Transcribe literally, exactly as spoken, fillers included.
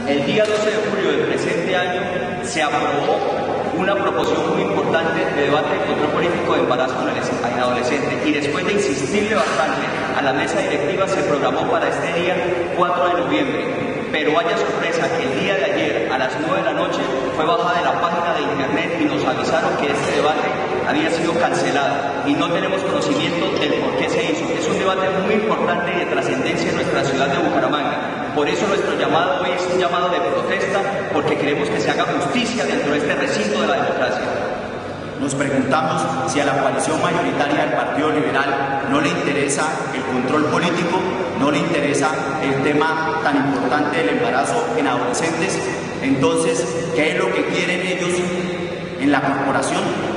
El día doce de julio del presente año se aprobó una proposición muy importante de debate de control político de embarazo en adolescentes, y después de insistirle bastante a la mesa directiva se programó para este día cuatro de noviembre. Pero vaya sorpresa que el día de ayer a las nueve de la noche fue bajada de la página de internet y nos avisaron que este debate había sido cancelado y no tenemos conocimiento del por qué se hizo. Es un debate muy importante y de trascendencia en nuestra ciudad de Bucaramanga. Por eso nuestro llamado hoy es un llamado de protesta, porque queremos que se haga justicia dentro de este recinto de la democracia. Nos preguntamos si a la coalición mayoritaria del Partido Liberal no le interesa el control político, no le interesa el tema tan importante del embarazo en adolescentes. Entonces, ¿qué es lo que quieren ellos en la corporación?